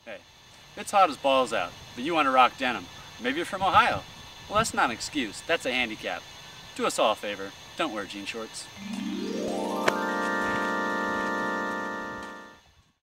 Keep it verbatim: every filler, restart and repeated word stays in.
Hey, it's hot as balls out, but you want to rock denim. Maybe you're from Ohio. Well, that's not an excuse, that's a handicap. Do us all a favor, don't wear jean shorts.